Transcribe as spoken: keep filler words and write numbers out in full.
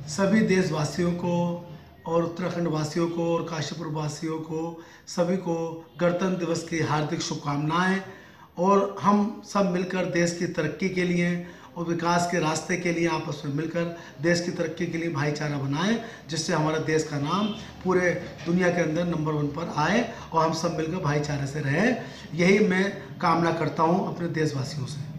सभी देशवासियों को और उत्तराखंड वासियों को और काशीपुर वासियों को सभी को गणतंत्र दिवस की हार्दिक शुभकामनाएं। और हम सब मिलकर देश की तरक्की के लिए और विकास के रास्ते के लिए आपस में मिलकर देश की तरक्की के लिए भाईचारा बनाएं, जिससे हमारा देश का नाम पूरे दुनिया के अंदर नंबर वन पर आए और हम सब मिलकर भाईचारे से रहें। यही मैं कामना करता हूं अपने देशवासियों से।